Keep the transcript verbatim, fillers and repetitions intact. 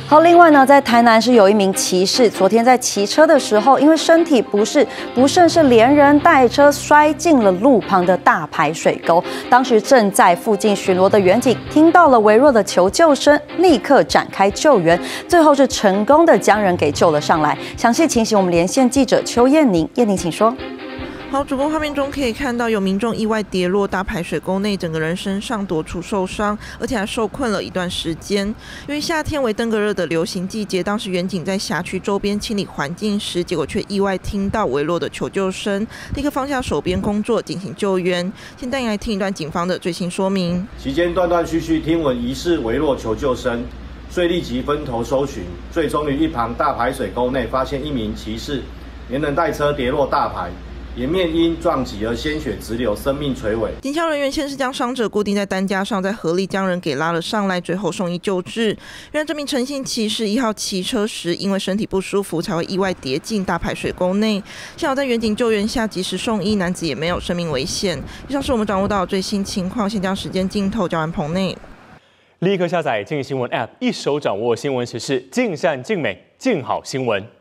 好，另外呢，在台南是有一名骑士，昨天在骑车的时候，因为身体不适，不慎是连人带车摔进了路旁的大排水沟。当时正在附近巡逻的远警听到了微弱的求救声，立刻展开救援，最后是成功的将人给救了上来。详细情形，我们连线记者邱燕宁，燕宁请说。 好，主播画面中可以看到有民众意外跌落大排水沟内，整个人身上多处受伤，而且还受困了一段时间。因为夏天为登革热的流行季节，当时远警在辖区周边清理环境时，结果却意外听到微弱的求救声，立刻放下手边工作进行救援。现在来听一段警方的最新说明。 期间断断续续听闻疑似微弱求救声，遂立即分头搜寻，最终于一旁大排水沟内发现一名骑士连人带车跌落大排。 颜面因撞击而鲜血直流，生命垂危。 警消人员先是将伤者固定在担架上，再合力将人给拉了上来，最后送医救治。原来这名陈姓骑士一号骑车时，因为身体不舒服，才会意外跌进大排水沟内。幸好在远警救援下及时送医，男子也没有生命危险。以上是我们掌握到的最新情况，先将时间镜头交还棚内。 立刻下载镜新闻 App， 一手掌握新闻时事，尽善尽美，尽好新闻。